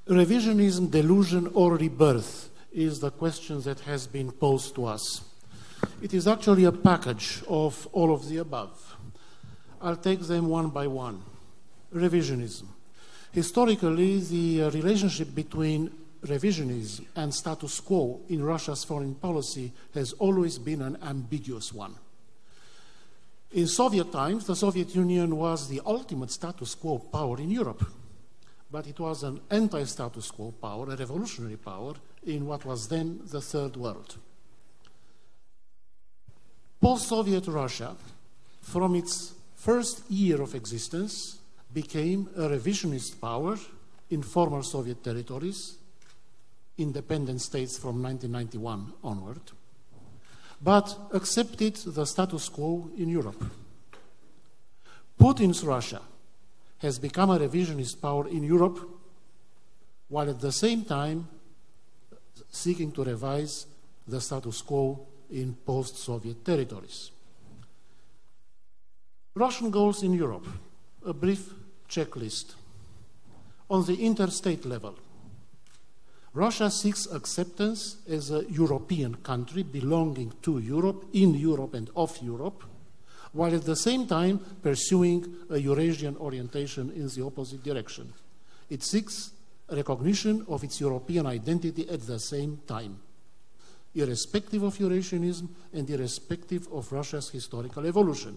Revisionism, delusion, or rebirth is the question that has been posed to us. It is actually a package of all of the above. I'll take them one by one. Revisionism. Historically, the relationship between revisionism and status quo in Russia's foreign policy has always been an ambiguous one. In Soviet times, the Soviet Union was the ultimate status quo power in Europe, but it was an anti-status quo power, a revolutionary power, in what was then the Third World. Post-Soviet Russia, from its first year of existence, became a revisionist power in former Soviet territories, independent states from 1991 onward, but accepted the status quo in Europe. Putin's Russia has become a revisionist power in Europe, while at the same time seeking to revise the status quo in post-Soviet territories. Russian goals in Europe, a brief checklist. On the interstate level, Russia seeks acceptance as a European country belonging to Europe, in Europe and of Europe, while at the same time pursuing a Eurasian orientation in the opposite direction. It seeks recognition of its European identity at the same time, irrespective of Eurasianism and irrespective of Russia's historical evolution.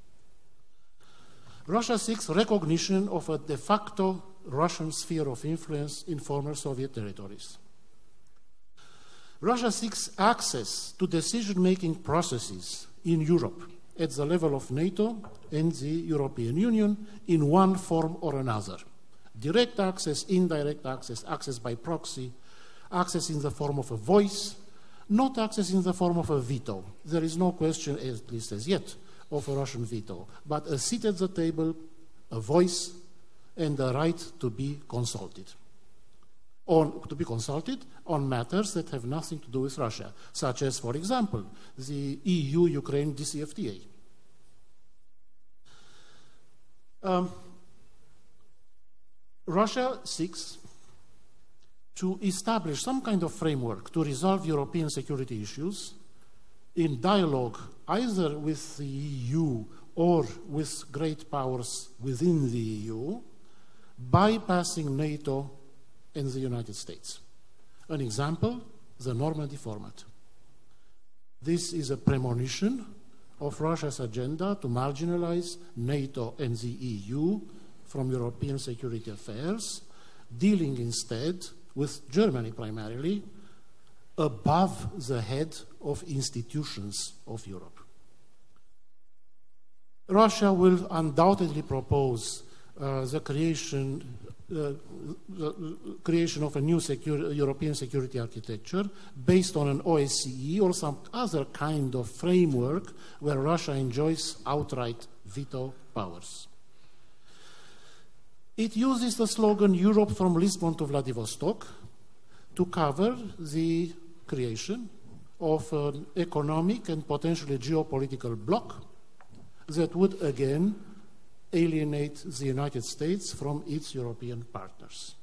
Russia seeks recognition of a de facto Russian sphere of influence in former Soviet territories. Russia seeks access to decision-making processes in Europe at the level of NATO and the European Union in one form or another. Direct access, indirect access, access by proxy, access in the form of a voice, not access in the form of a veto. There is no question, at least as yet, of a Russian veto, but a seat at the table, a voice, and the right to be consulted. On matters that have nothing to do with Russia, such as, for example, the EU-Ukraine DCFTA. Russia seeks to establish some kind of framework to resolve European security issues in dialogue either with the EU or with great powers within the EU, bypassing NATO and the United States. An example, the Normandy format. This is a premonition of Russia's agenda to marginalize NATO and the EU from European security affairs, dealing instead with Germany primarily, above the head of institutions of Europe. Russia will undoubtedly propose the creation of a new European security architecture based on an OSCE or some other kind of framework where Russia enjoys outright veto powers. It uses the slogan Europe from Lisbon to Vladivostok to cover the creation of an economic and potentially geopolitical bloc that would again alienate the United States from its European partners.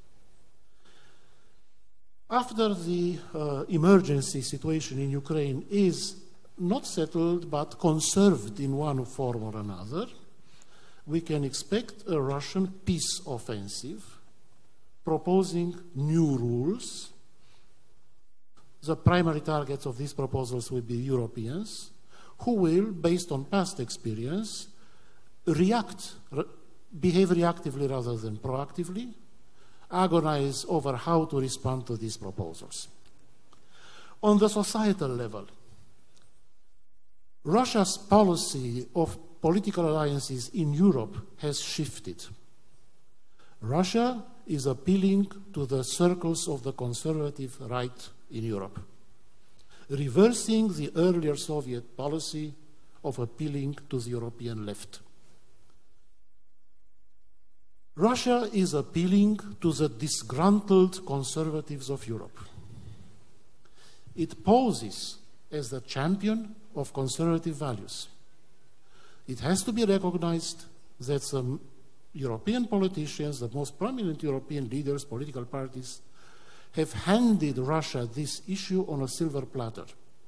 After the emergency situation in Ukraine is not settled but conserved in one form or another, we can expect a Russian peace offensive proposing new rules. The primary targets of these proposals will be Europeans, who will, based on past experience, behave reactively rather than proactively, agonize over how to respond to these proposals. On the societal level, Russia's policy of political alliances in Europe has shifted. Russia is appealing to the circles of the conservative right in Europe, reversing the earlier Soviet policy of appealing to the European left. Russia is appealing to the disgruntled conservatives of Europe. It poses as the champion of conservative values. It has to be recognized that the European politicians, the most prominent European leaders, political parties, have handed Russia this issue on a silver platter.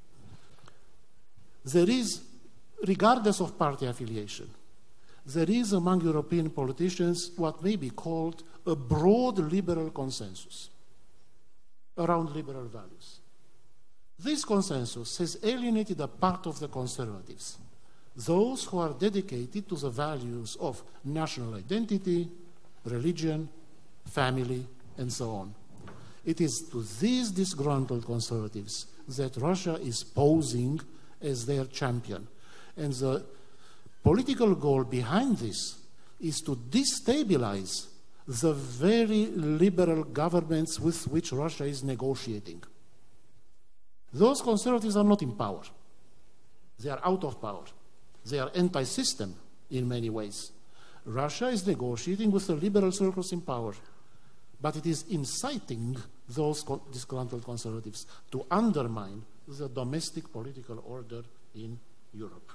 There is, regardless of party affiliation, there is among European politicians what may be called a broad liberal consensus around liberal values. This consensus has alienated a part of the conservatives, those who are dedicated to the values of national identity, religion, family, and so on. It is to these disgruntled conservatives that Russia is posing as their champion. And the political goal behind this is to destabilize the very liberal governments with which Russia is negotiating. Those conservatives are not in power. They are out of power. They are anti-system in many ways. Russia is negotiating with the liberal circles in power, but it is inciting those disgruntled conservatives to undermine the domestic political order in Europe.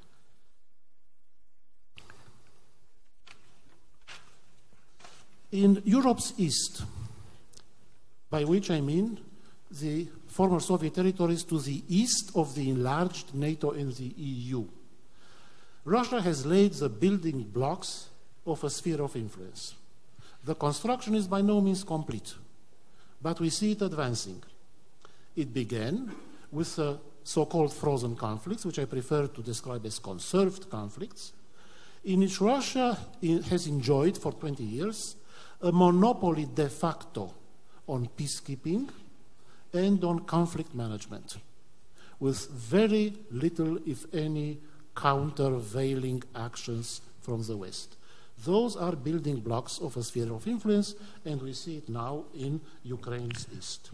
In Europe's East, by which I mean the former Soviet territories to the east of the enlarged NATO and the EU, Russia has laid the building blocks of a sphere of influence. The construction is by no means complete, but we see it advancing. It began with the so-called frozen conflicts, which I prefer to describe as conserved conflicts, in which Russia has enjoyed for 20 years a monopoly de facto on peacekeeping and on conflict management, with very little, if any, countervailing actions from the West. Those are building blocks of a sphere of influence, and we see it now in Ukraine's East.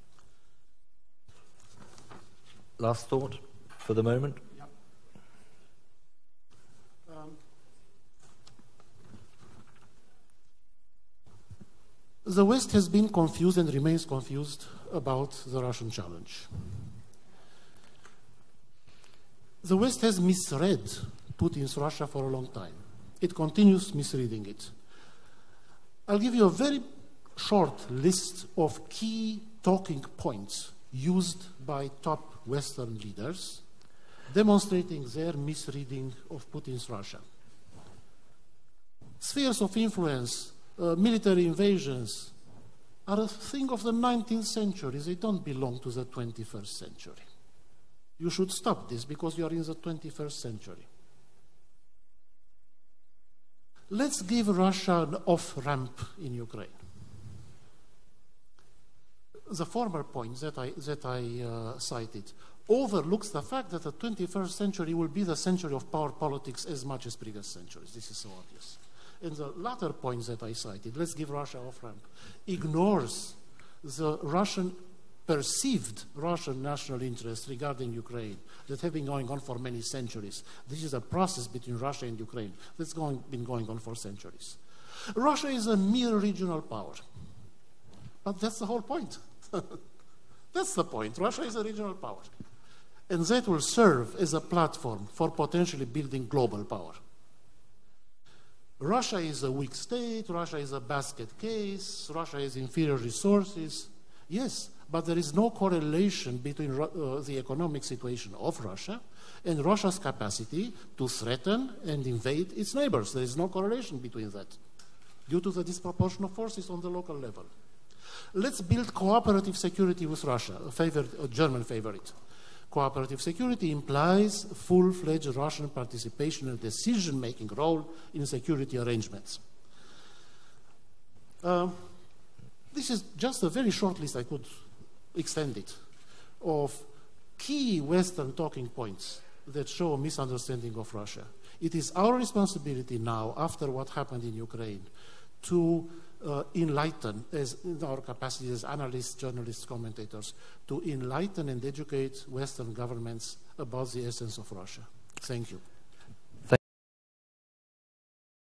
Last thought for the moment? Yeah. The West has been confused and remains confused about the Russian challenge. The West has misread Putin's Russia for a long time. It continues misreading it. I'll give you a very short list of key talking points used by top Western leaders, demonstrating their misreading of Putin's Russia. Spheres of influence, military invasions, are a thing of the 19th century. They don't belong to the 21st century. You should stop this because you are in the 21st century. Let's give Russia an off-ramp in Ukraine. The former point that I cited overlooks the fact that the 21st century will be the century of power politics as much as previous centuries. This is so obvious. And the latter point that I cited, let's give Russia off-ramp, ignores the perceived Russian national interest regarding Ukraine that have been going on for many centuries. This is a process between Russia and Ukraine that's been going on for centuries. Russia is a mere regional power. But that's the whole point. That's the point. Russia is a regional power. And that will serve as a platform for potentially building global power. Russia is a weak state, Russia is a basket case, Russia has inferior resources. Yes, but there is no correlation between the economic situation of Russia and Russia's capacity to threaten and invade its neighbors. There is no correlation between that due to the disproportion of forces on the local level. Let's build cooperative security with Russia, a German favorite. Cooperative security implies full-fledged Russian participation in decision-making role in security arrangements. This is just a very short list, I could extend it, of key Western talking points that show a misunderstanding of Russia. It is our responsibility now, after what happened in Ukraine, to enlighten, as in our capacity as analysts, journalists, commentators, to enlighten and educate Western governments about the essence of Russia. Thank you.